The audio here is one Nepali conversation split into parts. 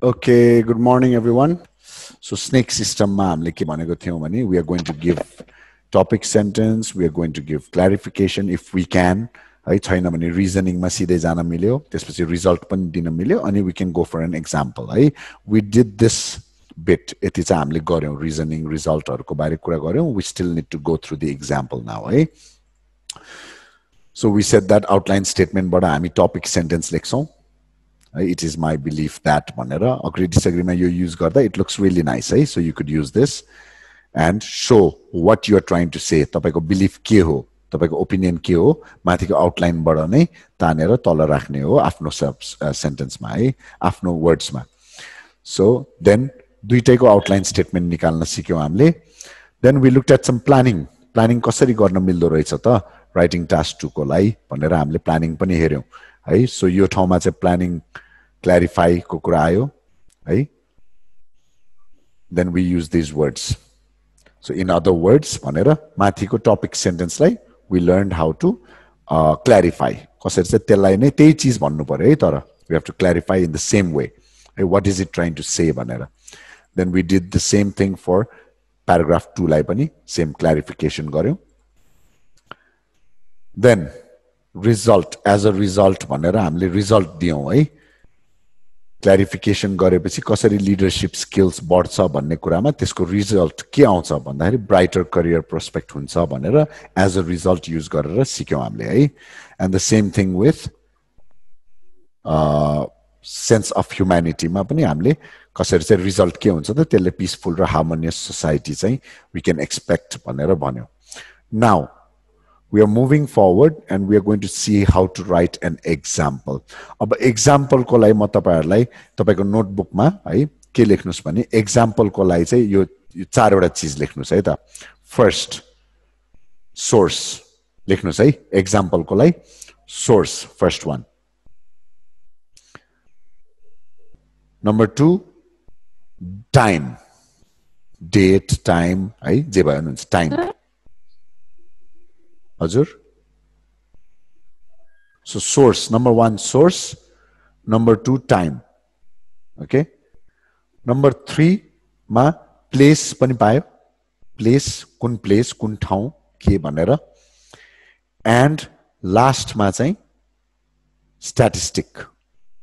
Okay, good morning everyone. So snake system ma hamle ke bhaneko thiyau bhane we are going to give topic sentence, we are going to give clarification if we can. है छैन भने reasoning मा सिधै जान मिल्यो, त्यसपछि result पनि दिन मिल्यो अनि we can go for an example. है we did this bit यति चाहिँ हामीले गर्यौं reasoning result हरुको बारे कुरा गर्यौं. We still need to go through the example now. है so we said that outline statement बाट हामी topic sentence लेख्छौं. It is my belief that भनेर agree disagree मा यो use गर्दा it looks really nice. है so you could use this and show what you are trying to say. तपाईको belief के हो, तपाईको opinion के हो, माथिको outline बाट नै तानेर तल राख्ने हो आफ्नो sentence मा है, आफ्नो words मा. So then दुईटैको outline statement निकाल्न सिक्यौं हामीले. Then we looked at some planning. Planning कसरी गर्न मिल्दो रहेछ त writing task 2 को लागि भनेर हामीले planning पनि हेर्यौं है. so यो ठाउँमा चाहिँ planning clarify को कुरा आयो है. then we use these words. So in other words भनेर माथिको topic sentence लाई we learned how to clarify. कसरी चाहिँ त्यसलाई नै त्यही चीज भन्नु पर्यो है तर we have to clarify in the same way. What is it trying to say भनेर. Then we did the same thing for paragraph 2 लाई पनि same clarification गर्यौं. Then result as a result भनेर हामीले result दियौं है. क्ल्यारिफिकेसन गरेपछि कसरी लिडरशिप स्किल्स बढ्छ भन्ने कुरामा त्यसको रिजल्ट के आउँछ भन्दाखेरि ब्राइटर करियर प्रोस्पेक्ट हुन्छ भनेर एज अ रिजल्ट युज गरेर सिक्यौं हामीले है. And the same thing with sense of humanity मा पनि हामीले कसरी चाहिँ रिजल्ट के हुन्छ त त्यसले पिसफुल र हार्मोनियस सोसाइटी चाहिँ वी क्यान एक्सपेक्ट भनेर भन्यौं. Now we are moving forward and we are going to see how to write an example. अब example को लागि म तपाईहरुलाई तपाईको नोटबुक मा है के लेख्नुस् भने example को लागि चाहिँ यो चारवटा चीज लेख्नुस् है त. First source लेख्नुस् है example को लागि source first one. Number 2 time date time है जे भयो हुन्छ time. Hazur. So source, number 1 source, number 2 time. Okay. Number 3 ma place pani payo. Place kun ठाउँ के भनेर. And last ma चाहिँ statistic.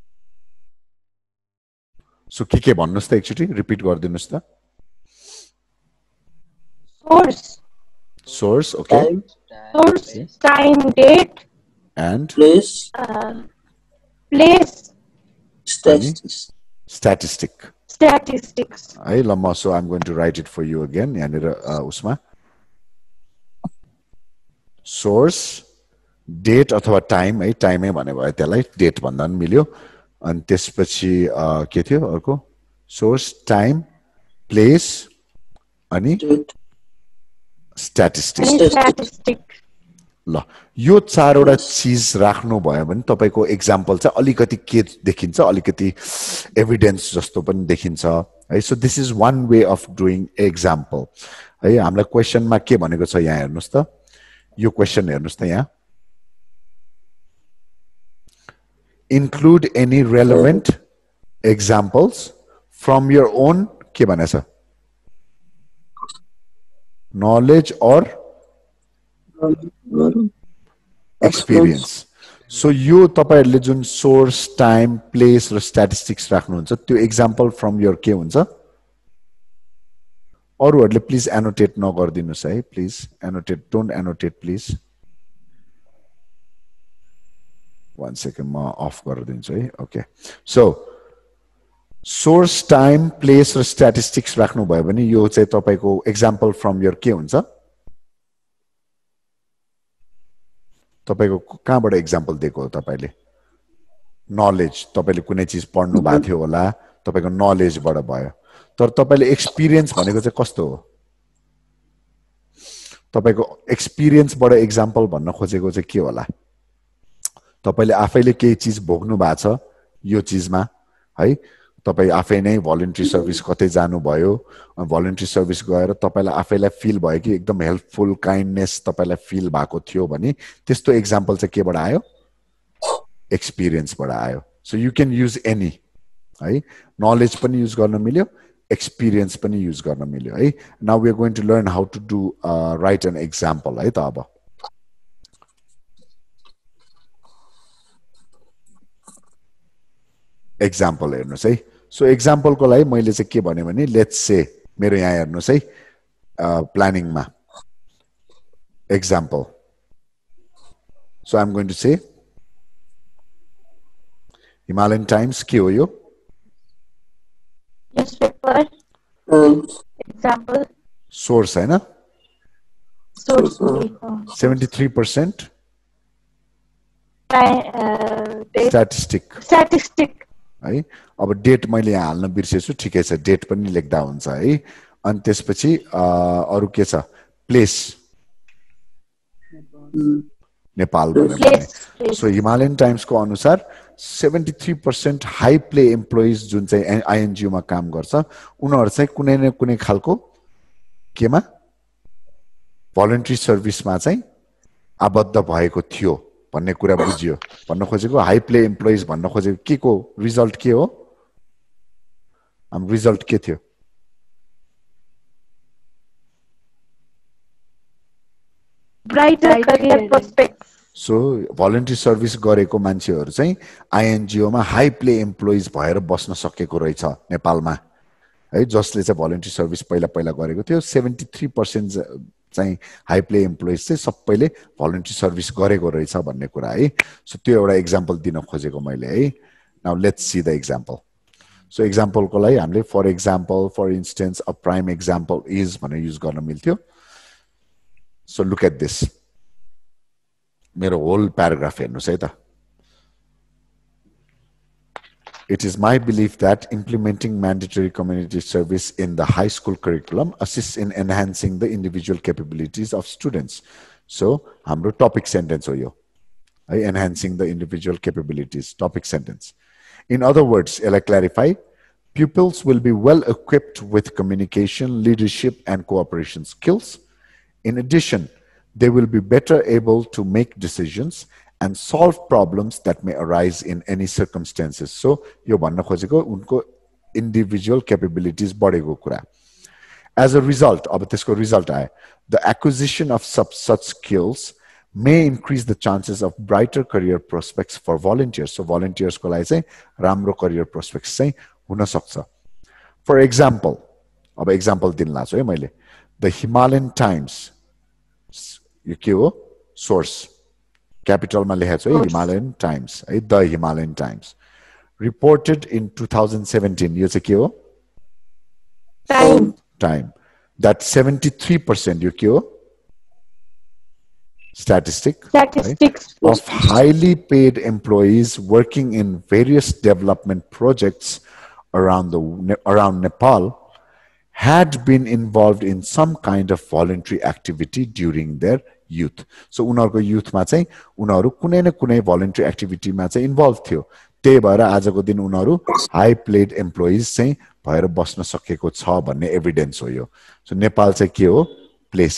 So के भन्नुस् त एकचोटी रिपिट गरिदिनुस् त. Source, okay. Source, time, date, and place, statistic. Statistics. Lama, so I'm going to write it for you again. Usma. Source, date अथवा time है time भने भयो त्यसलाई date भन्दा पनि मिल्यो. अनि त्यसपछि के थियो अर्को source, time, place अनि Statistic. ल यो चारवटा चीज राख्नु भयो भने तपाईको एक्जाम्पल चाहिँ अलिकति के देखिन्छ अलिकति एभिडेन्स जस्तो पनि देखिन्छ है. So this is one way of doing example है. हामीलाई क्वेशनमा के भनेको छ यहाँ हेर्नुस् त. यो क्वेशन हेर्नुस् त यहाँ. Include any relevant examples from your own के भनेछ knowledge or experience. So यो तपाईहरुले जुन source, time, place र statistics राख्नुहुन्छ त्यो example from your के हुन्छ. अरुहरुले please annotate नगर्दिनुस् है. Please annotate, don't annotate please. One second म off गरिदिन्छु है. Okay. So source, time, place र statistics राख्नु भयो भने यो चाहिँ तपाईको example from your के हुन्छ. तपाईको कहाँबाट example दिएको हो तपाईले. knowledge तपाईले कुनै चीज पढ्नु भएको थियो होला तपाईको knowledge बाट भयो. तर तपाईले experience भनेको चाहिँ कस्तो हो. तपाईको experience बाट example भन्न खोजेको चाहिँ के होला. तपाईले आफैले केही चीज भोग्नु भएको छ यो चीजमा है. तपाई आफै नै भलन्टरी सर्भिस कतै जानु भयो. भलन्टरी सर्भिस गएर तपाईलाई आफैलाई फिल भयो कि एकदम हेल्पफुल काइन्डनेस तपाईलाई फिल भएको थियो भने त्यस्तो एक्जाम्पल चाहिँ केबाट आयो. एक्सपिरियन्सबाट आयो. So you can use any है नलेज पनि युज गर्न मिल्यो एक्सपिरियन्स पनि युज गर्न मिल्यो है now we are going to learn how to do write an example है त अब एक्जाम्पल हेर्नुस् है सो एक्जाम्पलको लागि मैले चाहिँ के भने भने लेट्स से मेरो यहाँ हेर्नुस् है प्लानिङमा example so I am going to say Himalayan Times के हो यो newspaper example सोर्स हैन source 73% statistic है अब डेट मैले यहाँ हाल्न बिर्सेछु ठिकै छ डेट पनि लेख्दा हुन्छ है अनि त्यसपछि अरु के छ प्लेस नेपाल भनेर सो हिमालयन टाइम्स को अनुसार 73% हाई प्ले एम्प्लोइज जुन चाहिँ आईएनजीओ मा काम गर्छ उनीहरु चाहिँ कुनै न कुनै खालको केमा भलन्टरी सर्भिसमा चाहिँ आबद्ध भएको थियो भन्ने कुरा बुझियो भन्न खोजेको हाई प्ले एम्प्लोइज भन्न खोजेको के को रिजल्ट के हो हम रिजल्ट के थियो brighter career prospects so voluntary service गरेको मान्छेहरु चाहिँ आईएनजीओ मा हाई प्ले एम्प्लोइज भएर बस्न सकेको रहेछ नेपालमा है जसले चाहिँ भलन्टरी सर्भिस पहिला पहिला गरेको थियो 73% चाहिँ हाई प्ले एम्प्लोइज चाहिँ सबैले भलन्टरी सर्भिस गरेको रहेछ भन्ने कुरा है सो त्यो एउटा एक्जाम्पल दिन खोजेको मैले है now let's see the example so example को लागि हामीले for example for instance a prime example is भनेर युज गर्न मिल्थ्यो सो लुक एट दिस मेरो होल प्याराग्राफ हेर्नुस् है त It is my belief that implementing mandatory community service in the high school curriculum assists in enhancing the individual capabilities of students. So, हाम्रो topic sentence हो यो enhancing the individual capabilities, topic sentence. In other words, I clarify, pupils will be well equipped with communication, leadership, and cooperation skills. In addition, they will be better able to make decisions and solve problems that may arise in any circumstances. So, यो भन्न खोजेको उनको individual capabilities बढेको कुरा. As a result, अब त्यसको result आए, the acquisition of such skills may increase the chances of brighter career prospects for volunteers. So, volunteers को लागि चाहिँ राम्रो career prospects चाहिँ हुन सक्छ. For example, अब example दिन लाग्छु है मैले. The Himalayan Times, यो के हो? Source. Capital मा लेखेको छु है Himalayan Times है The Himalayan Times reported in 2017 यो चाहिँ के हो time that 73% यो के हो statistics of highly paid employees working in various development projects around Nepal had been involved in some kind of voluntary activity during their youth. So उनीहरुको youth मा चाहिँ उनीहरु कुनै न कुनै voluntary activity मा चाहिँ इन्भल्भ थियो त्यही भएर आजको दिन उनीहरु हाई प्लेड एम्प्लोइज चाहिँ भएर बस्न सकेको छ भन्ने एभिडेन्स हो यो सो नेपाल चाहिँ के हो place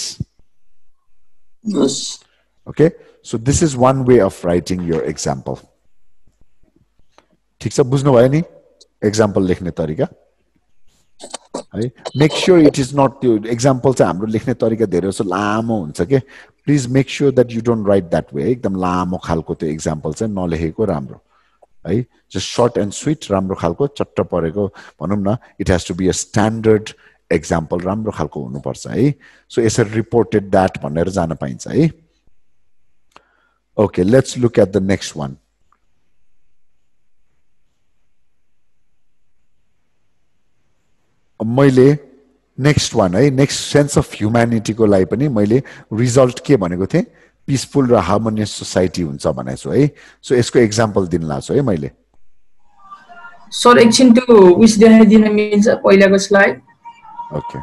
okay so this is one way of writing your example ठीक छ बुझ्नु भयो नि एक्जाम्पल लेख्ने तरिका है make sure it is not त्यो एक्जाम्पल चाहिँ हाम्रो लेख्ने तरिका धेरै जसो लामो हुन्छ के please make sure that you don't write that way एकदम लामो खालको त्यो एक्जाम्पल चाहिँ नलेखेको राम्रो है जस्ट शॉर्ट एन्ड स्वीट राम्रो खालको चट्ट परेको भनौं न it has to be a standard example राम्रो खालको हुनुपर्छ है सो यसरी रिपोर्टेड दैट भनेर जान पाइन्छ है okay let's look at the next one मैले नेक्स्ट वान है नेक्स्ट सेन्स अफ ह्युम्यानिटी को लागि पनि मैले रिजल्ट के भनेको थिए पीसफुल र हार्मोनियस सोसाइटी हुन्छ भनेको छु है सो यसको एक्जाम्पल दिन लाग्छु है मैले सर एकछिन त्यो उस देखाइदिन मिल्छ पहिलाको स्लाइड ओके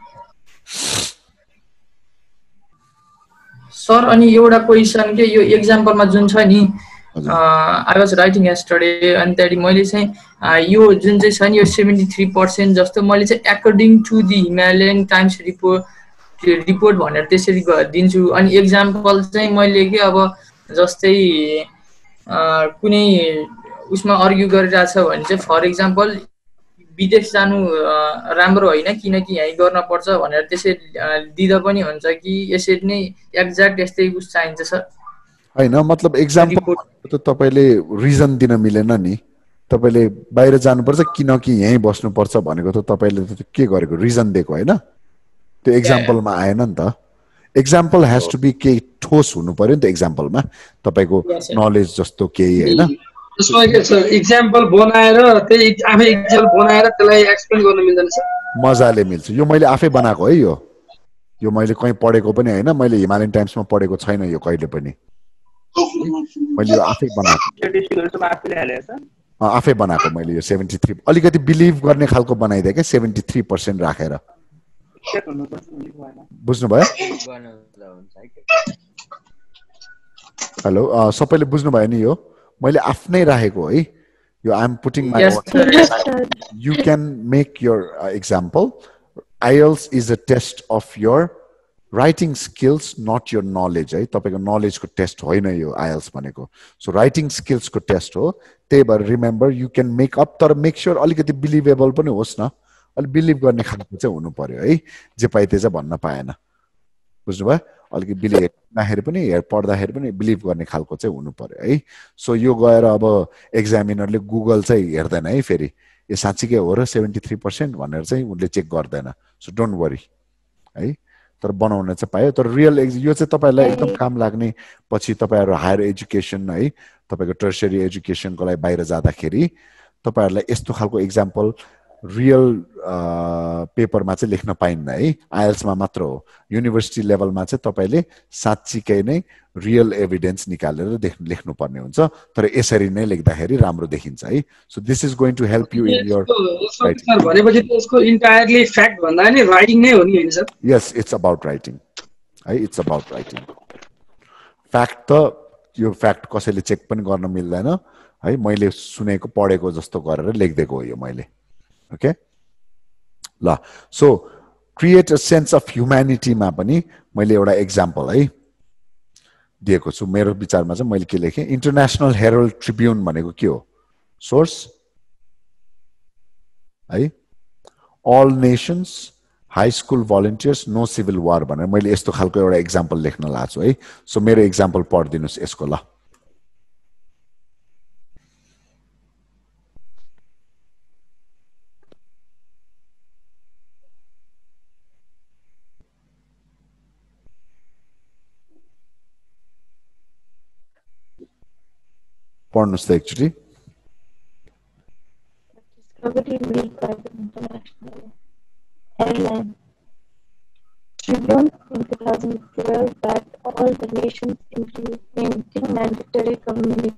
सर अनि एउटा क्वेशन के यो एक्जाम्पलमा जुन छ नि I was writing yesterday and that मैले चाहिँ यो जुन चाहिँ छ नि यो 73% जस्तो मैले चाहिँ according to the Himalayan Times report भनेर त्यसरी दिन्छु अनि एक्जाम्पल चाहिँ मैले के अब जस्तै कुनै उसमा आर्ग्यु गरिरहेछ भने चाहिँ फर एक्जाम्पल विदेश जानु राम्रो होइन किनकि यहीँ गर्न पर्छ भनेर त्यसै दिँदा पनि हुन्छ कि यसरी नै एक्ज्याक्ट यस्तै उस चाहिन्छ सर हैन मतलब एक्जाम्पल त तपाईले रिजन दिन मिलेन नि तपाईले बाहिर जानुपर्छ किनकि यहीँ बस्नुपर्छ भनेको त तपाईले त के गरेको रिजन दिएको हैन त्यो एक्जाम्पलमा आएन नि त एक्जाम्पल हेज टु बी के ठोस हुनु पर्यो नि त एक्जाम्पलमा तपाईको नलेज जस्तो केही हैन त्यसमा के छ एक्जाम्पल बनाएर त्यही आफै एक्जाम्पल बनाएर त्यसलाई एक्सप्लेन गर्न मिल्दैन सर मजाले मिल्छ यो मैले आफै बनाएको है यो मैले कहीँ पढेको पनि हैन मैले हिमालयन टाइम्समा पढेको छैन यो कहिले पनि मैले यो आफै बनाएको आफै बनाएको मैले यो 73 अलिकति बिलिभ गर्ने खालको बनाइदिए के 73% राखेर बुझ्नु भयो हेलो सबैले बुझ्नु भयो नि यो मैले आफ्नै राखेको है यो I am putting my you can make your example IELTS is a test of your writing skills not your knowledge है तपाईको नलेजको टेस्ट होइन यो IELTS भनेको सो राइटिङ स्किल्सको टेस्ट हो त्यही भएर remember you can make up तर मेक स्योर अलिकति बिलिभेबल पनि होस् न अलि बिलिभ गर्ने खालको चाहिँ हुनु पर्यो है जे पाइ त्यही चाहिँ भन्न पाएन बुझ्नुभयो अलिकति बिलिभ हेर्दाखेरि पनि पढ्दाखेरि पनि बिलिभ गर्ने खालको चाहिँ हुनु पर्यो है सो यो गएर अब एक्जामिनरले गुगल चाहिँ हेर्दैन है फेरि यो साँच्चीकै हो र 73% भनेर चाहिँ उनले चेक गर्दैन सो डोन्ट वरी है तर बनाउन चाहिँ पायो तर रियल यो चाहिँ तपाईहरुलाई एकदम काम लाग्ने पछि तपाईहरु हायर एजुकेसन है तपाईको टर्सरी एजुकेसनको लागि बाहिर जाँदाखेरि तपाईहरुलाई यस्तो खालको एक्जाम्पल रियल पेपरमा चाहिँ लेख्न पाइन्न है IELTS मा मात्र हो युनिभर्सिटी लेभलमा चाहिँ तपाईले साच्चीकै नै रियल एभिडेन्स निकालेर लेख्नु पर्ने हुन्छ तर यसरी नै लेख्दाखेरि राम्रो देखिन्छ है so this is going to help you in your sir भनेपछि त्यसको इन्टायरली फ्याक्ट भन्दा नि राइटिङ नै हो नि हैन sir yes it's about writing है इट्स अबाउट राइटिङ फ्याक्ट त यो फ्याक्ट कसैले चेक पनि गर्न मिल्दैन है मैले सुनेको पढेको जस्तो गरेर लेख्देको हो यो मैले okay la so create a sense of humanity मा पनि मैले एउटा एक्जाम्पल है दिएको छु मेरो विचारमा चाहिँ मैले के लेखे इन्टरनेशनल हेरल्ड ट्रिब्युन भनेको के हो सोर्स है all nations high school volunteers no civil war भनेर मैले यस्तो खालको एउटा एक्जाम्पल लेख्न लाग्छु है सो मेरो एक्जाम्पल पढिदिनुस् यसको ल पढ्नुस् त actually discovery made by the International Airline Tribune in 2012 that all the nations implementing mandatory community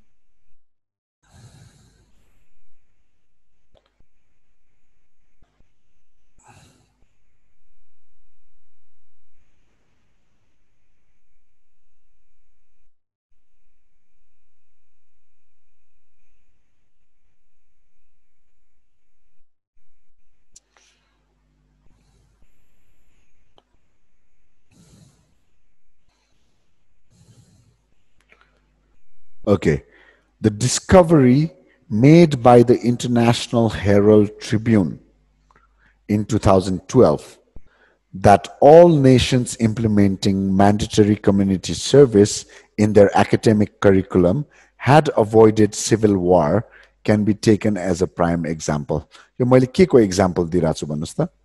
Okay, the discovery made by the International Herald Tribune in 2012 that all nations implementing mandatory community service in their academic curriculum had avoided civil war can be taken as a prime example. यो मैले के को example दिइरहेको छु भन्नुस् त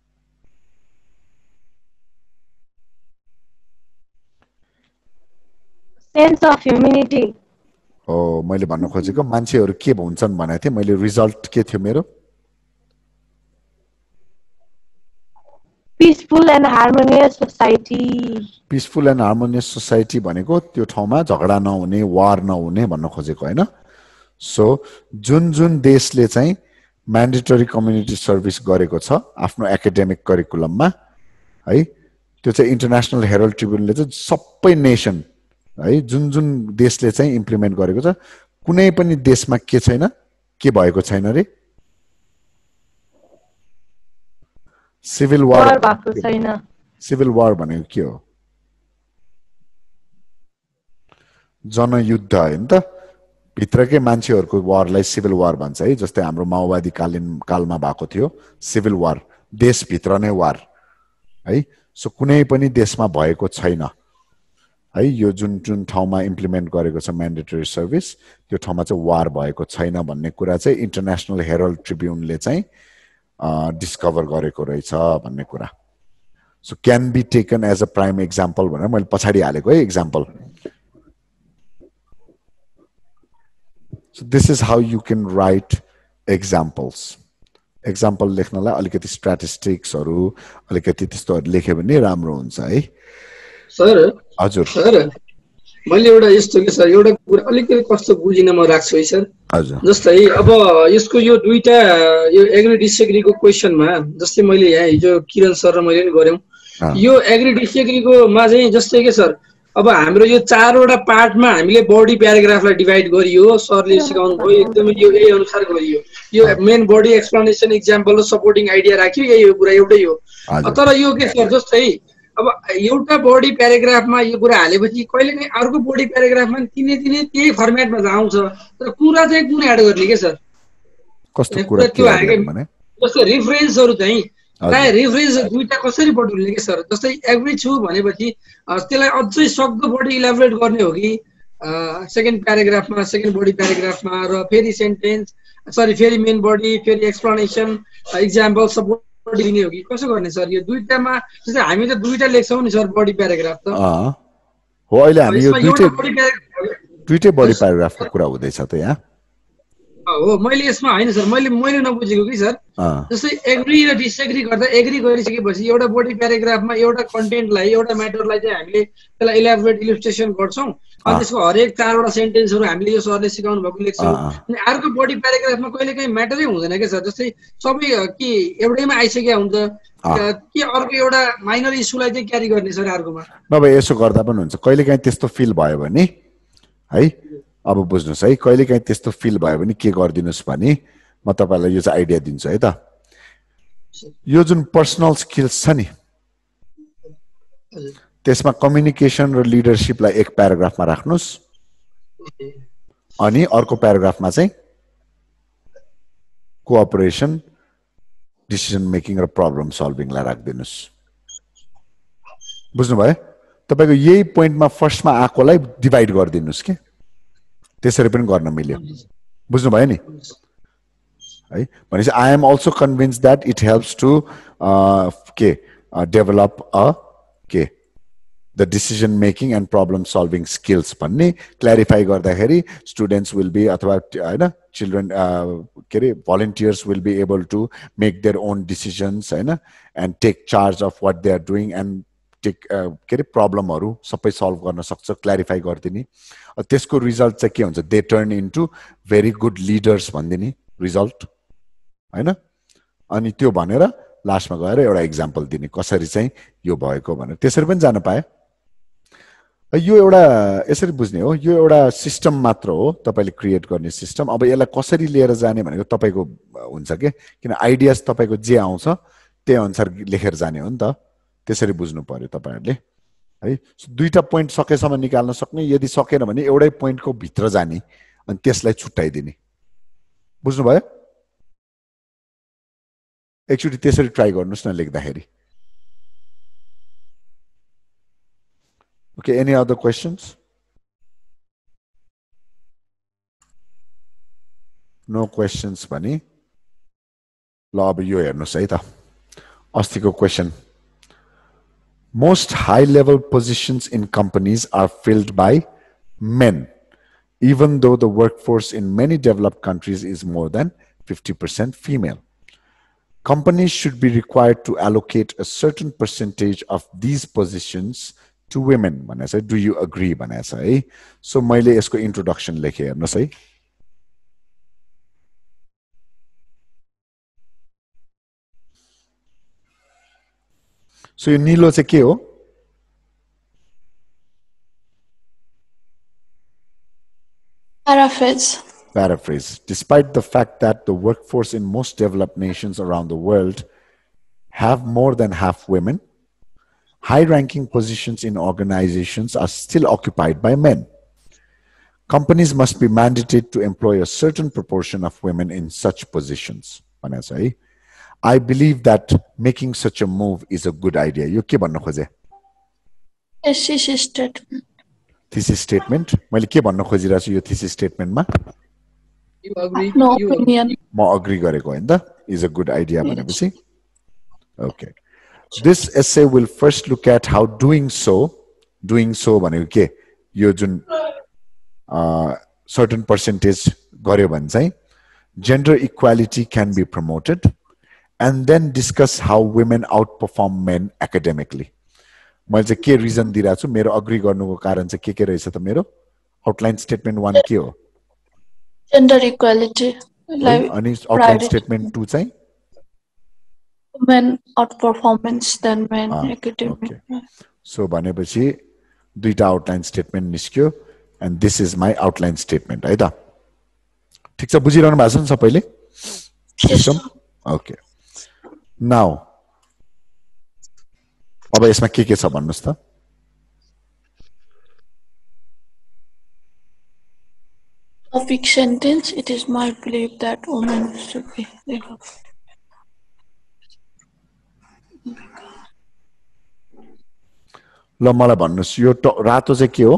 sense of humanity हो मैले भन्न खोजेको मान्छेहरु के भन्छन् भनेको थिए मैले रिजल्ट के थियो मेरो peaceful and harmonious society peaceful and harmonious society भनेको त्यो ठाउँमा झगडा नहुने वार नहुने भन्न खोजेको हैन सो जुन जुन देशले चाहिँ म्यान्डेटरी कम्युनिटी सर्भिस गरेको छ आफ्नो एकाडेमिक करिकुलममा है त्यो चाहिँ इन्टरनेशनल हेरल्ड ट्रिब्युनले चाहिँ सबै नेसन है जुन जुन देशले चाहिँ इम्प्लिमेन्ट गरेको छ कुनै पनि देशमा के छैन के भएको छैन रे सिभिल वार भएको छैन सिभिल वार भनेको के हो जनयुद्ध हैन त भित्रकै मान्छेहरूको वारलाई सिभिल वार भन्छ है, जस्तै हाम्रो माओवादी कालमा भएको थियो सिभिल वार, देशभित्र नै वार है। सो कुनै पनि देशमा भएको छैन है, यो जुन जुन ठाउँमा इम्प्लिमेन्ट गरेको छ म्यान्डेटरी सर्भिस त्यो ठाउँमा चाहिँ वार भएको छैन भन्ने कुरा चाहिँ इन्टरनेसनल हेरल्ड ट्रिब्युनले चाहिँ डिस्कभर गरेको रहेछ भन्ने कुरा। So can be taken as a prime example भनेर मैले पछाडि हालेको है example. So this is how you can write examples. Example लेख्नलाई अलिकति स्ट्याटिस्टिक्सहरू अलिकति त्यस्तोहरू लेख्यो भने राम्रो हुन्छ है। सर हजुर सर मैले एउटा यस्तो के सर एउटा कुरा अलिकति कस्तो बुझिन म राख्छु है सर। हजुर जस्तै अब यसको यो दुईटा यो एग्री डिसएग्रीको क्वेसनमा जस्तै मैले यहाँ हिजो किरण सर र मैले पनि गर्यौं, यो एग्री डिसएग्रीको मा चाहिँ जस्तै के सर अब हाम्रो यो चारवटा पार्टमा हामीले बडी प्याराग्राफलाई डिभाइड गरियो, सरले सिकाउनु भयो एकदमै यो यही अनुसार गरियो। यो मेन बडी एक्सप्लेनेसन इक्जाम्पल र सपोर्टिङ आइडिया राख्यो, यही हो कुरा एउटै हो। तर यो के सर जस्तै अब एउटा बडी प्याराग्राफमा यो कुरा हालेपछि कहिलेकाहीँ अर्को बडी प्याराग्राफमा तिनै त्यही फर्मेटमा आउँछ, तर कुरा चाहिँ कुन एड गर्ने के सर? कस्तो कुरा त्यो भने जस्तै रेफरेन्सहरू चाहिँ प्राय रेफरेन्स दुईटा कसरी बटुल्ने के सर? जस्तै एग्री छु भनेपछि त्यसलाई अझै सक्दो बडी इलाबोरेट गर्ने हो कि सेकेन्ड प्याराग्राफमा सेकेन्ड बडी प्याराग्राफमा र फेरि सेन्टेन्स फेरि मेन बडी फेरि एक्सप्लेनेसन इक्जाम्पल सपोर्ट दिने हो कि कसो गर्ने सर? यो दुईटामा जस्तै हामी त दुईटा लेख्छौँ नि सर बडी प्याराग्राफ त हो। अहिले हामी यो दुईटै बडी प्याराग्राफको कुरा हुँदैछ त यहाँ हो। मैले यसमा होइन सर मैले नबुझेको कि सर जस्तै एग्री र डिसएग्री गर्दा एग्री गरिसकेपछि एउटा बडी प्याराग्राफमा एउटा कन्टेन्टलाई एउटा म्याटरलाई चाहिँ हामीले त्यसलाई इलाबोरेट इलिस्ट्रेसन गर्छौँ अनि त्यसको हरेक चारवटा सेन्टेन्सहरू हामीले यो सरले सिकाउनु भएको लेख्छौँ। अनि अर्को बडी प्याराग्राफमा कहिलेकाहीँ म्याटरै हुँदैन क्या सर? जस्तै सबै कि एउटैमा आइसकेको हुन्छ कि अर्को एउटा माइनर इस्युलाई चाहिँ क्यारी गर्ने सर अर्कोमा? नभए यसो गर्दा पनि हुन्छ। कहिलेकाहीँ त्यस्तो फिल भयो भने है, अब बुझ्नुहोस् है, कहिलेकाहीँ त्यस्तो फिल भयो भने के गरिदिनुहोस् भने म तपाईँलाई यो चाहिँ आइडिया दिन्छु है त। यो जुन पर्सनल स्किल्स छ नि त्यसमा कम्युनिकेसन र लिडरसिपलाई एक प्याराग्राफमा राख्नुहोस् अनि अर्को प्याराग्राफमा चाहिँ कोअपरेसन डिसिजन मेकिङ र प्रब्लम सल्भिङलाई राखिदिनुहोस्। बुझ्नुभयो? तपाईँको यही पोइन्टमा फर्स्टमा आएकोलाई डिभाइड गरिदिनुहोस् कि त्यसरी पनि गर्न मिल्यो। बुझ्नुभयो नि है? भनेपछि I am also convince that it helps to develop the decision making and problem solving skills भन्ने क्ल्यारिफाई गर्दाखेरि स्टुडेन्ट्स विल बी अथवा होइन चिल्ड्रेन के अरे volunteers will be able to make their own decisions होइन and take charge of what they are doing and take के अरे प्रब्लमहरू सबै सल्भ गर्न सक्छ, क्ल्यारिफाई गरिदिने। त्यसको रिजल्ट चाहिँ के हुन्छ? They turn into very good leaders भनिदिने रिजल्ट होइन। अनि त्यो भनेर लास्टमा गएर एउटा इक्जाम्पल दिने कसरी चाहिँ यो भएको भनेर, त्यसरी पनि जान पाए। यो एउटा यसरी बुझ्ने हो, यो एउटा सिस्टम मात्र हो तपाईँले क्रिएट गर्ने सिस्टम। अब यसलाई कसरी लिएर जाने भनेको तपाईँको हुन्छ के, किन आइडियाज तपाईँको जे आउँछ त्यही अनुसार लेखेर जाने हो नि त। त्यसरी बुझ्नु पर्यो तपाईँहरूले है। दुईटा पोइन्ट सकेसम्म निकाल्न सक्ने, यदि सकेन भने एउटै पोइन्टको भित्र जाने अनि त्यसलाई छुट्याइदिने। बुझ्नुभयो? एकचोटि त्यसरी ट्राई गर्नुहोस् न लेख्दाखेरि। Okay, any other questions? No questions भने ल अब यो हेर्नुहोस् है त अस्तिको question. Most high-level positions in companies are filled by men, even though the workforce in many developed countries is more than 50% female. Companies should be required to allocate a certain percentage of these positions to women. भनेछ है, do you agree भनेछ है। सो मैले यसको इन्ट्रोडक्सन लेखेँ हेर्नुहोस् है। सो यो निलो चाहिँ के हो? Paraphrase. Despite the fact that the workforce in most developed nations around the world have more than half women, high-ranking positions in organizations are still occupied by men. Companies must be mandated to employ a certain proportion of women in such positions. I believe that making such a move is a good idea. You ke भन्नु खोजे? thesis statement. Thesis statement. मैले के भन्न खोजिरहेको छु यो thesis statement मा? You agree? No You opinion. म agree गरेको हैन त? Is a good idea भनेपछि. Okay. This essay will first look at how doing so भनेको के? यो जुन certain percentage गर्यो भने चाहिँ gender equality can be promoted, and then discuss how women outperform men academically. मैले चाहिँ के रिजन दिइरहेको छु मेरो अग्री गर्नुको कारण चाहिँ के रहेछ त मेरो आउटलाइन स्टेटमेन्ट 1 के हो? Gender equality. Like अनि आउटलाइन स्टेटमेन्ट 2 चाहिँ women outperformance than men academic. सो भनेपछि दुईटा आउटलाइन स्टेटमेन्ट निस्क्यो and this is my outline statement है त ठीक छ बुझिरहनु भएको छ नि सबैले सिस्टम ओके नाउ अब यसमा के छ भन्नुस् त Topic sentence. It is my belief that women should be legal. ल मलाई भन्नुस् यो रातो चाहिँ के हो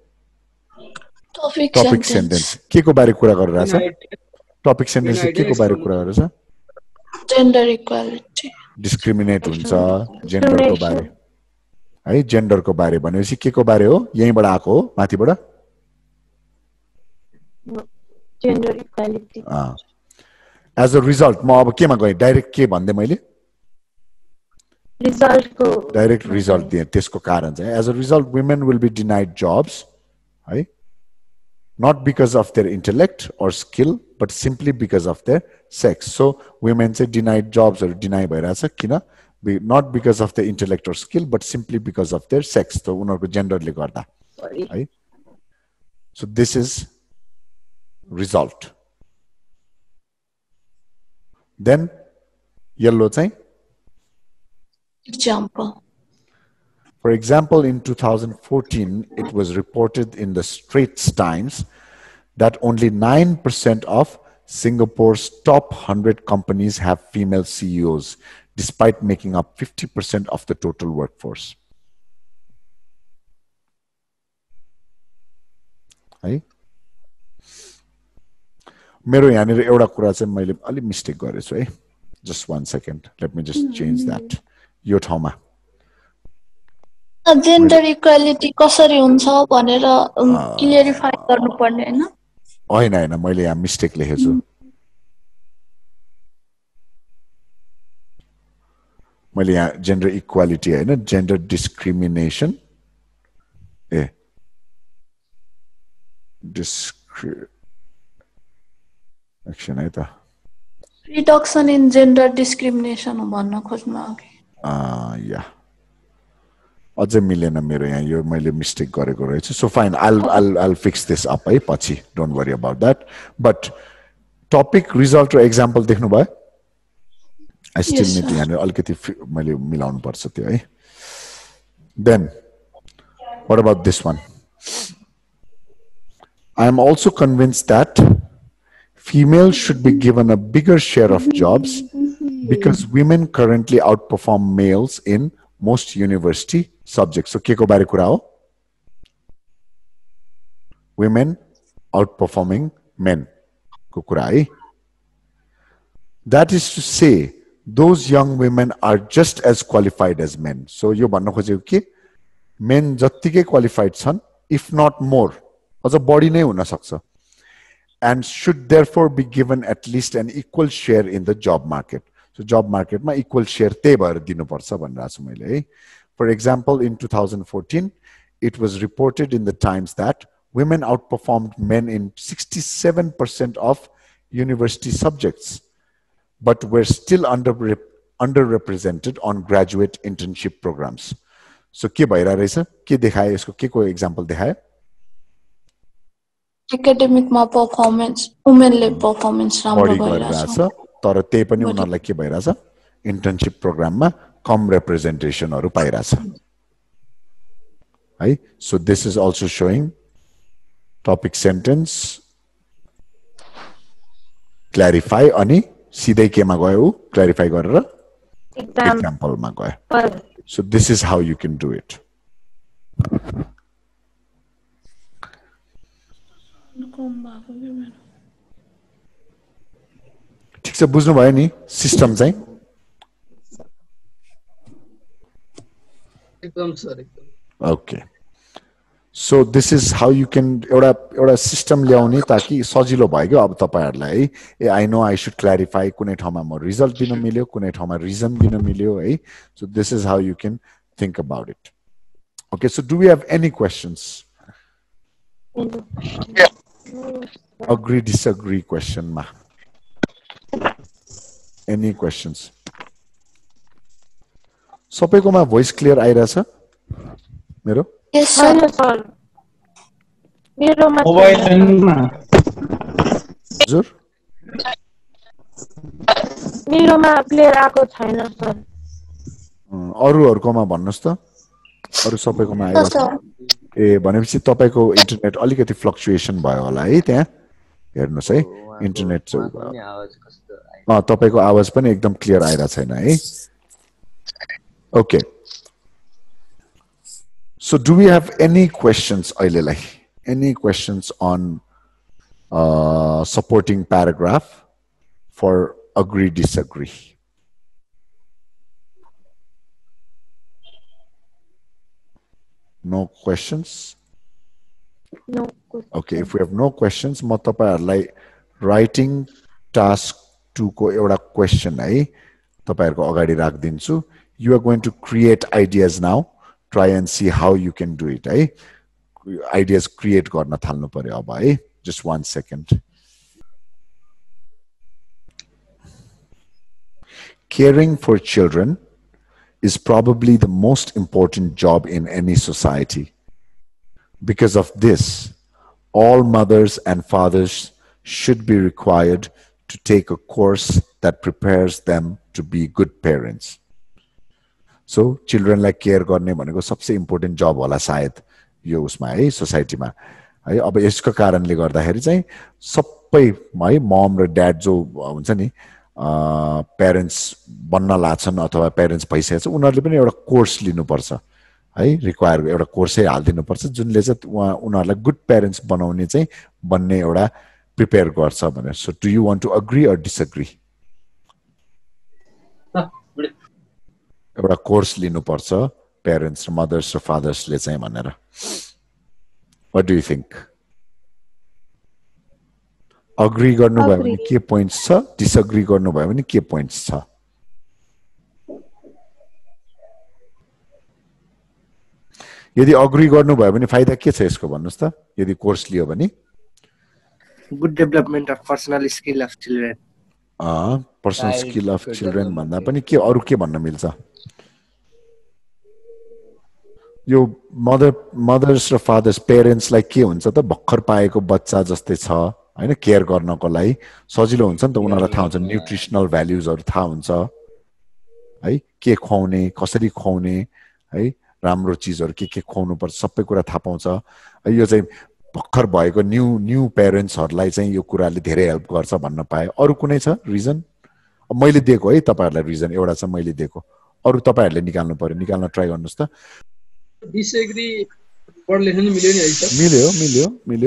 Topic sentence के को बारे कुरा गरिरहेछ टपिक सेन्टेन्स चाहिँ के को बारे कुरा गरिरहेछ Gender equality. डिस्क्रिमिनेट हुन्छ जेन्डरको बारे है जेन्डरको बारे भनेपछि के को बारे हो यहीँबाट आएको हो माथिबाट Gender equality. As a result म अब केमा गएँ डाइरेक्ट के भन्दै मैले Result को डाइरेक्ट रिजल्ट दिएँ त्यसको कारण चाहिँ as a result women will be denied jobs है not because of their intellect or skill but simply because of their sex. So women say denied jobs or deny bhairachha kina not because of their intellect or skill but simply because of their sex. So unharko gender le garda hai. So this is result. Then yellow chai example. For example, in 2014, it was reported in the Straits Times that only 9% of Singapore's top 100 companies have female CEOs, despite making up 50% of the total workforce. है मेरो यहाँनिर एउटा कुरा चाहिँ मैले अलि मिस्टेक गरेछु है just one second let me just change that यो ठाउँमा जेन्डर इक्वालिटी कसरी हुन्छ भनेर क्लियरिफाई गर्नुपर्ने हैन होइन हैन मैले यहाँ मिस्टेक लेखेछु मैले यहाँ जेन्डर इक्वालिटी हैन जेन्डर डिस्क्रिमिनेसन ए एक्सन है त रिडक्सन इन जेन्डर डिस्क्रिमिनेसन भन्न खोज्नु अघि या अझै मिलेन मेरो यहाँ यो मैले मिस्टेक गरेको रहेछु so fine I'll fix this up है पछि don't worry about that but topic result र एक्जाम्पल देख्नु भयो आई स्टिल नीड टु यहाँ अलिकति मैले मिलाउनु पर्छ त्यो है then what about this one I am also convinced that females should be given a bigger share of jobs because women currently outperform males in most university subjects. So, के को बारे कुरा हो? Women outperforming men को कुरा है. That is to say, those young women are just as qualified as men. So, यो भन्न खोजेको के men जत्तिकै qualified छन्, if not more, अझ बढी नै हुन सक्छ. And should therefore be given at least an equal share in the job market. So job market ma equal share त्यही भएर दिनुपर्छ भनिरहेको छु मैले है. For example, in 2014, it was reported in the Times that women outperformed men in 67% of university subjects, but were still underrepresented on graduate internship programs. So के भइरहेको रहेछ? के देखायो यसको के को एक्जाम्पल देखायो? एकाडेमिक मा परफर्मेन्स वुमेनले परफर्मेन्स राम्रो गरिरहेछ तर त्यही पनि उनीहरुलाई के भइरहेछ इन्टर्नशिप प्रोग्राममा कम रिप्रेजेन्टेसनहरु पाइरहेछ है so this is also showing topic sentence clarify अनि सिधै केमा गयो उ क्ल्यारिफाई गरेर एक्जाम्पलमा गयो so this is how you can do it ठिक छ बुझ्नु भयो नि सिस्टम चाहिँ एकदम सर एकदम okay so this is how you can एउटा सिस्टम ल्याउने ताकि सजिलो भयो क्या अब तपाईहरुलाई है uh I know I should clarify कुनै ठाउँमा म रिजल्ट दिन मिल्यो कुनै ठाउँमा रिजन दिन मिल्यो है so this is how you can think about it okay so do we have any questions agree disagree क्वेशनमा एनी क्वेशन्स सबैकोमा भोइस क्लियर आइराछ मेरो Yes, sir. मेरोमा हजुर मेरोमा क्लियर आएको छैन सर अरूहरुकोमा भन्नुस् त अरु सबैकोमा आइराछ ए भनेपछि तपाईको इन्टरनेट अलिकति फ्लक्चुएसन भयो होला है त्यहाँ हेर्नुस् है इन्टरनेट चाहिँ तपाईको आवाज पनि एकदम क्लियर आइरा छैन है okay So do we have any questions, Ailelai? Any questions on supporting paragraph for agree, disagree? No questions? No. Okay, if we have no questions, म तपाईहरुलाई writing task 2 को एउटा question है तपाईहरुको अगाडि राख्दिन्छु. You are going to create ideas now. Try and see how you can do it. Ideas create garna thalnu paryo aba hai. Just 1 second. Caring for children is probably the most important job in any society. Because of this, all mothers and fathers should be required to take a course that prepares them to be good parents. So children like care गर्ने भनेको सबसे इम्पोर्टेन्ट जब होला सायद यो उसमा है सोसाइटीमा है अब यसको कारणले गर्दाखेरि चाहिँ सबै है मम र ड्याड जो हुन्छ नि पेरेन्ट्स बन्न लाछन् अथवा पेरेन्ट्स भइसकेको छ उनीहरुले पनि एउटा कोर्स लिनुपर्छ है रिक्वायर एउटा कोर्सै हाल्दिनुपर्छ जुनले चाहिँ उनीहरुलाई गुड पेरेन्ट्स बनाउने चाहिँ बन्ने एउटा प्रिपेयर गर्छ भने so do you want to agree or disagree एउटा कोर्स लिनुपर्छ पेरेन्ट्स र मदर्स र फादर्सले चाहिँ भनेर what do you think agree गर्नुभयो भने के पोइन्ट्स छ डिसअग्री गर्नुभयो भने के पोइन्ट्स छ यदि अग्री गर्नुभयो भने फाइदा के छ यसको भन्नुस् त यदि कोर्स लियो भने good development of personal skill of children personal skill of children भन्दा पनि के अरु के भन्न मिल्छ यो मदर्स र फादर्स पेरेन्ट्सलाई के हुन्छ त भर्खर पाएको बच्चा जस्तै छ हैन केयर गर्नको लागि सजिलो हुन्छ नि त उनीहरुलाई थाहा हुन्छ न्यूट्रिशनल भ्यालुजहरु थाहा हुन्छ है के खुवाउने कसरी खुवाउने है राम्रो चीजहरु के खुवाउनु पर्छ सबै कुरा थाहा पाउँछ यो चाहिँ भर्खर भएको न्यू पेरेन्ट्सहरुलाई चाहिँ यो कुराले धेरै हेल्प गर्छ भन्न पाए अरु कुनै छ रिजन मैले दिएको है तपाईहरुलाई रिजन एउटा छ मैले दिएको अरु तपाईहरुले निकाल्नु पर्यो निकाल्न ट्राई गर्नुस् त डिसएग्री पढ लेख्न मिल्यो नि है सर मिल्यो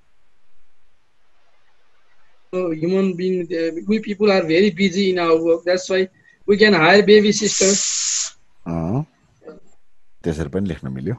So human being, we people are very busy in our work. That's why we can hire baby sisters. त्यसरी पनि लेख्न मिल्यो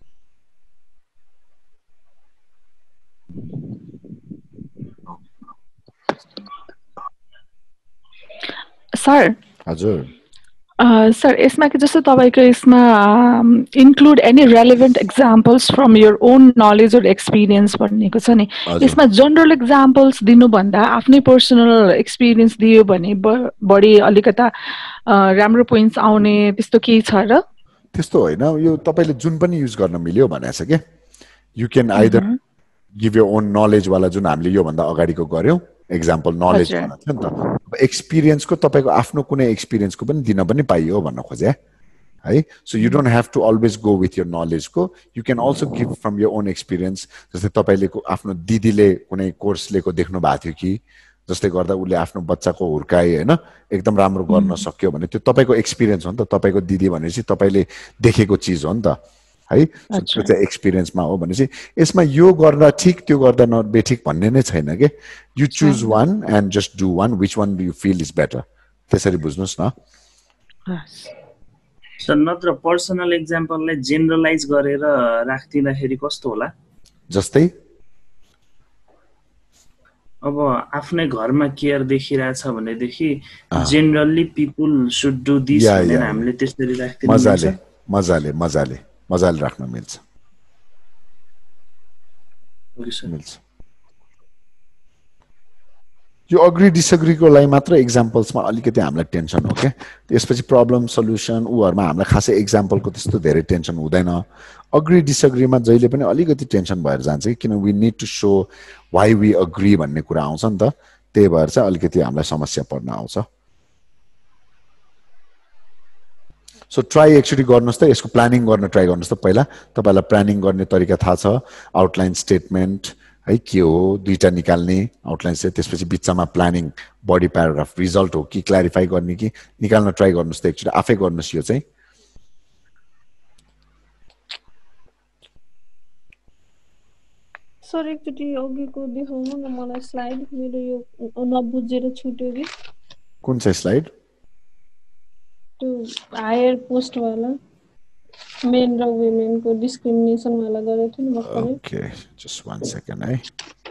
सर हजुर सर यसमा के जस्तो तपाईको यसमा include any relevant examples from your own knowledge और एक्सपिरियन्स भनेको छ नि यसमा जनरल एक्जाम्पल्स दिनु भन्दा आफ्नै पर्सनल एक्सपिरियन्स दियो भने बढी अलिकता राम्रो पोइन्ट्स आउने त्यस्तो केही छ र त्यस्तो हैन यो तपाईले जुन पनि युज गर्न मिल्यो भनेछ के you can either give your own knowledge वाला जुन हामीले यो भन्दा अगाडिको गर्यौ एक्जाम्पल नलेज वाला थियो नि त एक्सपिरियन्सको तपाईको आफ्नो कुनै एक्सपिरियन्सको पनि दिन पनि पाइयो भन्न खोजे है so you don't have to always go with your नलेजको you can also give from your own experience जस्तै तपाईँले आफ्नो दिदीले कुनै कोर्स लिएको देख्नु भएको थियो कि जसले गर्दा उसले आफ्नो बच्चाको हुर्काए होइन एकदम राम्रो गर्न सक्यो भने त्यो तपाईँको एक्सपिरियन्स हो नि त तपाईँको दिदी भनेपछि तपाईँले देखेको चिज हो नि त है त्यो चाहिँ एक्सपिरियन्समा हो भनेपछि यसमा यो गर्दा ठिक त्यो गर्दा नबेठिक भन्ने नै छैन के you choose one and just do one which one you feel is better त्यसरी बुझ्नुहोस् न सर नत्र पर्सनल एक्जाम्पललाई जेनरलाइज गरेर राखिदिँदाखेरि कस्तो होला जस्तै अब आफ्नै घरमा केयर देखिरहेछ भनेदेखि generally people should do this भनेर हामीले त्यसरी राख्दिनु मजाले मजाले मजाले मजाले राख्न मिल्छ मिल्छ यो अग्री डिसएग्रीको लागि मात्र एक्जाम्पल्समा अलिकति हामीलाई टेन्सन हो क्या त्यसपछि प्रब्लम सल्युसन उहरुमा हामीलाई खासै एक्जाम्पलको त्यस्तो धेरै टेन्सन हुँदैन अग्री डिसएग्रीमा जहिले पनि अलिकति टेन्सन भएर जान्छ कि किन we need to show why we agree भन्ने कुरा आउँछ नि त त्यही भएर चाहिँ अलिकति हामीलाई समस्या पर्न आउँछ सो ट्राई एक्चुअली गर्नुहोस् त यसको प्लानिङ गर्न ट्राई गर्नुहोस् त पहिला तपाईलाई प्लानिङ गर्ने तरिका थाहा छ आउटलाइन स्टेटमेन्ट है के हो दुईटा निकाल्ने आउटलाइन चाहिँ त्यसपछि बिचमा प्लानिङ बडी प्याराग्राफ रिजल्ट हो कि क्ल्यारिफाई गर्ने कि निकाल्न ट्राई गर्नुहोस् त एक्चुअली आफै गर्नुहोस् यो चाहिँ सर एकचोटि अघिको देखाउनु न मलाई स्लाइड मेरो यो नबुझेर छुट्यो कि कुन चाहिँ स्लाइड त्यो हायर पोस्ट वाला मेन र वुमेन को डिस्क्रिमिनेसन वाला गरेको थिएँ नि भर्खरै ओके जस्ट 1 सेकेन्ड है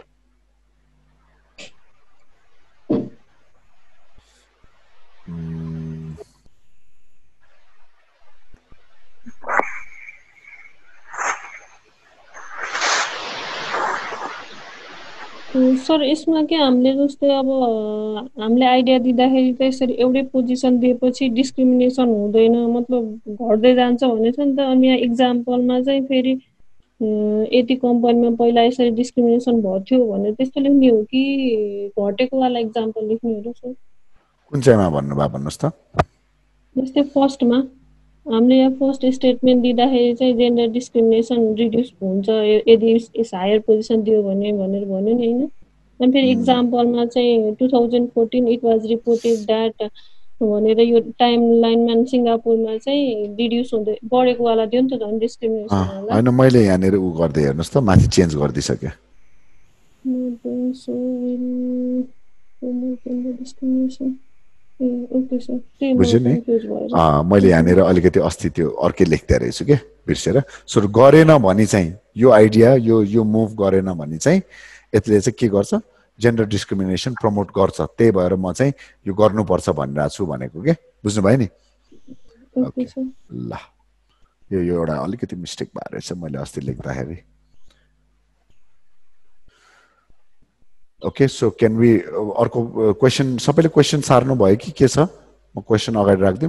सर यसमा के हामीले जस्तै अब हामीले आइडिया दिँदाखेरि त यसरी एउटै पोजिसन दिएपछि डिस्क्रिमिनेसन हुँदैन मतलब घट्दै जान्छ भनेछ नि त अनि यहाँ एक्जाम्पलमा चाहिँ फेरि यति कम्पनीमा पहिला यसरी डिस्क्रिमिनेसन भयो भने त्यस्तो लेख्ने हो कि घटेको वाला एक्जाम्पल लेख्ने हो र सर कुन चाहिँमा भन्नुभयो भन्नुहोस् त जस्तै फर्स्टमा हामीले यहाँ फर्स्ट स्टेटमेन्ट दिँदाखेरि चाहिँ जेन्डर डिस्क्रिमिनेसन रिड्युस हुन्छ यदि हायर पोजिसन दियो भने भनेर भन्यो नि हैन अनि फेरि एक्जाम्पलमा चाहिँ 2014 इट वाज रिपोर्टेड दैट भनेर यो टाइमलाइनमा सिंगापुरमा चाहिँ रिड्युस हुँदै बढेको वाला दियो नि त झन् डिस्क्रिमिनेसन वाला हैन मैले यहाँनेर उ गर्दै हेर्नुस् त माथि चेन्ज गर्दै सके so will promote discrimination okay sir बुझ्यो नि मैले यहाँनेर अलिकति अस्ति त्यो अर्कै लेख्दै रहेछु के बिर्सेर सो गरेन भने चाहिँ यो आइडिया यो मुभ गरेन भने चाहिँ यसले चाहिँ के गर्छ जेन्डर डिस्क्रिमिनेसन प्रमोट गर्छ त्यही भएर म चाहिँ यो गर्नुपर्छ भनिरहेको छु भनेको के बुझ्नुभयो नि ओके ल यो एउटा अलिकति मिस्टेक भएर रहेछ मैले अस्ति लेख्दाखेरि ओके सो क्यान वी अर्को क्वेसन सबैले क्वेसन सार्नु भयो कि के छ म क्वेसन अगाडि राख्दिउँ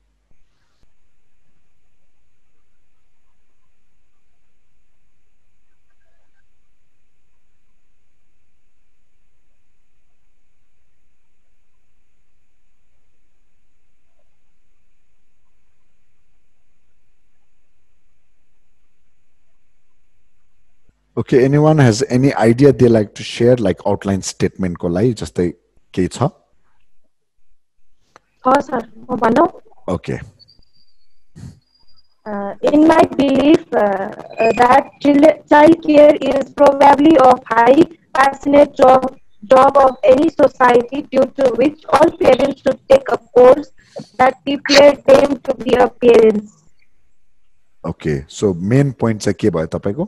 Okay, anyone has any idea they like to share, like outline statement ko lai jastै के छ? sir, भन्नु. Okay. In my belief, that child care is probably of high passionate job of any society, due to which all parents should take a course that prepare them to be a parents. Okay, so main point चाहिँ के भयो तपाईको?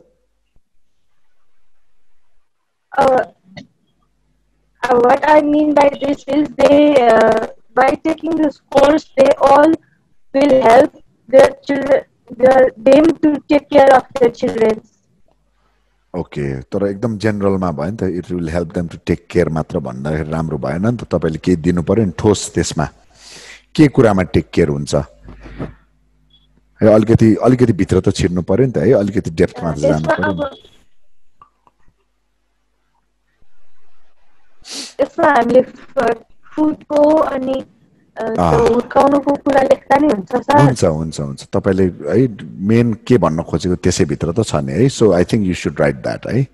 What I mean by this is by taking this course, they all will help their children, them to take care of their children. Okay, तर एकदम जनरलमा भयो नि त it will help them to take care मात्र भन्दाखेरि राम्रो भएन नि त तपाईले के दिनु पर्यो नि ठोस त्यसमा के कुरामा टेक केयर हुन्छ है अलिकति भित्र त छिर्नु पर्यो नि त है अलिकति डेप्थमा जानु पर्यो यसमा हामीले फुडको अनि हुर्काउनुको कुरा लेख्दा नि हुन्छ सर? हुन्छ हुन्छ हुन्छ तपाईँले है मेन के भन्न खोजेको त्यसै भित्र त छ नि है. So I think you should write that है.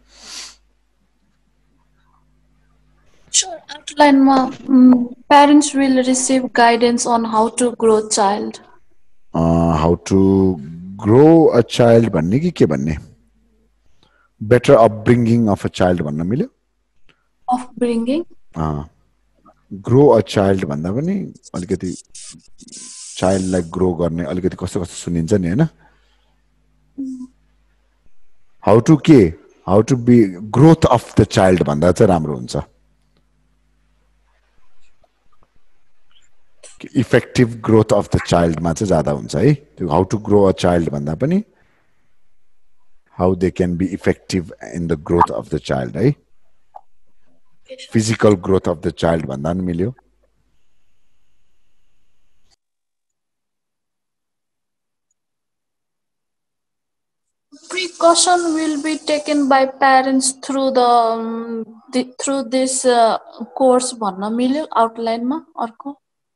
Sure, outline parents will receive guidance on how to grow child. How to grow a child भन्ने कि के भन्ने? Better upbringing of a child भन्न मिल्यो? Upbringing? Grow a child भन्दा पनि अलिकति चाइल्डलाई ग्रो गर्ने अलिकति कस्तो कस्तो सुनिन्छ नि हैन? How to be growth of the child भन्दा चाहिँ राम्रो हुन्छ. Effective growth of the child मा चाहिँ ज्यादा हुन्छ है. How to grow a child भन्दा पनि how they can be effective in the growth of the child है. Physical growth of the child भन्दा नि मिल्यो. Precaution will be taken by parents through through this course भन्न मिल्यो outline मा अर्को.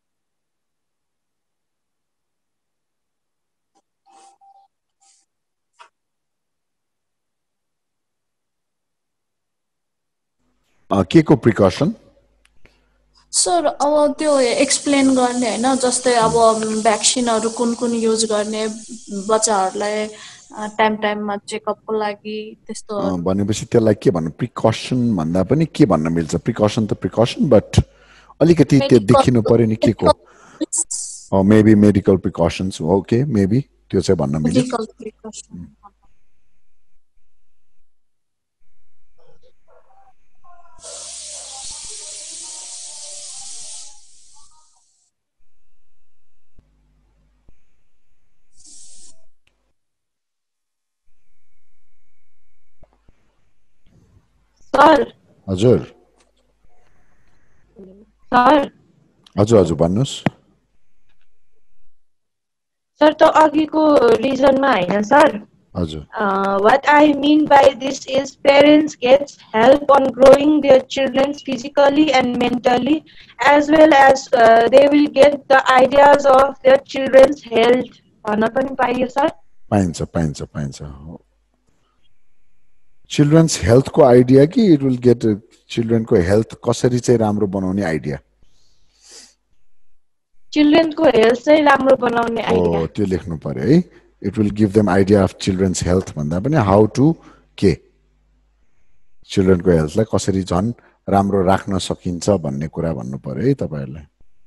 के को प्रिकसन? सर अब त्यो एक्सप्लेन गर्ने हैन जस्तै अब भ्याक्सिनहरु कुन कुन युज गर्ने बच्चाहरुलाई टाइममा चेकअपको लागि त्यस्तो भनेपछि त्यसलाई के भन्नु प्रिकसन भन्दा पनि के भन्न मिल्छ? प्रिकसन त प्रिकसन बट अलिकति त्यो देखिनु पर्यो नि के को maybe medical precautions okay maybe त्यो चाहिँ भन्न मिल्यो. मेडिकल प्रिकसन सर हजुर सर हजुर भन्नुस्. सर त अघिको रिजनमा हैन सर? हजुर. What I mean by this is parents get help on growing their children physically and mentally as well as they will get the ideas of their children's health. भन्न पनि पाइयो सर? पाइन्छ. चिल्ड्रन्स हेल्थ को आइडिया कि इट विल गेट चिल्ड्रन को हेल्थ कसरी चाहिँ राम्रो बनाउने आइडिया? चिल्ड्रन को हेल्थ चाहिँ राम्रो बनाउने आइडिया. त्यो लेख्नु पर्यो है. It will give them idea of children's health भन्दा पनि हाउ टु के चिल्ड्रन को हेल्थलाई कसरी झन् राम्रो राख्न सकिन्छ भन्ने कुरा भन्नु पर्यो है तपाईहरुलाई.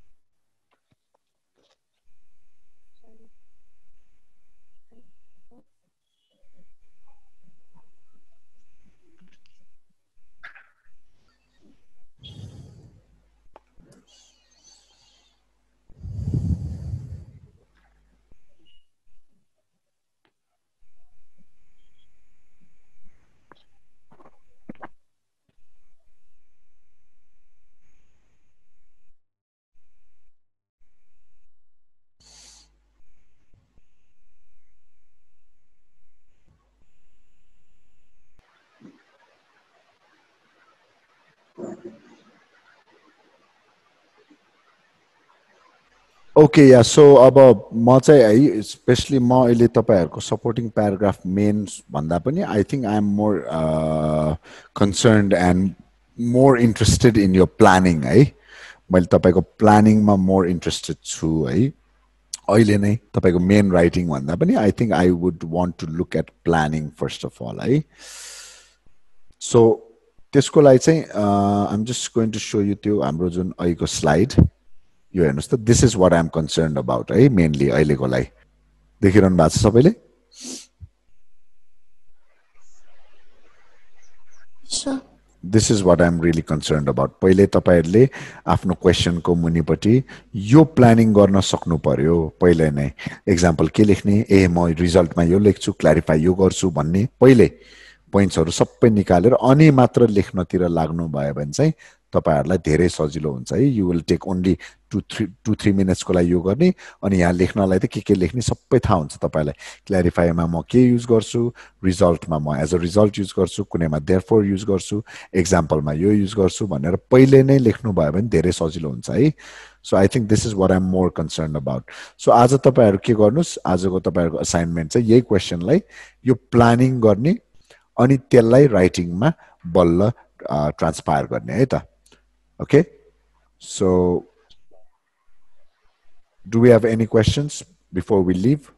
ओके या सो अब म चाहिँ है स्पेशली म अहिले तपाईहरुको सपोर्टिङ प्याराग्राफ मेन भन्दा पनि I think I am more concerned and more interested in your planning है. मैले तपाईको प्लानिङमा मोर इन्ट्रेस्टेड छु है. अहिले नै तपाईको मेन राइटिङ भन्दा पनि I think I would want to look at planning first of all है. सो त्यसको लागि चाहिँ I am just going to show you त्यो हाम्रो जुन अहिलेको स्लाइड यो हेर्नुस् त. This is what I am concerned about है मेनली अहिलेको लागि. देखिरहनु भएको छ सबैले? This is what I am really concerned about. पहिले तपाईहरुले आफ्नो क्वेशनको मुनिपट्टि यो प्लानिङ गर्न सक्नु पर्यो. पहिले नै एक्जाम्पल के लेख्ने म रिजल्टमा यो लेख्छु क्ल्यारिफाई यो गर्छु भन्ने पहिले पोइन्ट्सहरु सबै निकालेर अनि मात्र लेख्नतिर लाग्नु भयो भने चाहिँ तपाईहरुलाई धेरै सजिलो हुन्छ है you will take only 2-3 minutes को लागि यो गर्ने अनि यहाँ लेख्नलाई त के लेख्ने सबै थाहा हुन्छ तपाईलाई क्ल्यारिफाईमा म के युज गर्छु रिजल्टमा म एज अ रिजल्ट युज गर्छु कुनैमा देयरफोर युज गर्छु एक्जाम्पलमा यो युज गर्छु भनेर पहिले नै लेख्नु भयो भने धेरै सजिलो हुन्छ है so I think this is what I am more concerned about so आज तपाईहरु के गर्नुस् आजको तपाईहरुको असाइनमेन्ट चाहिँ यही क्वेशनलाई यो प्लानिङ गर्ने अनि त्यसलाई राइटिङमा बल्ल ट्रान्सपायर गर्ने है त okay so do we have any questions before we leave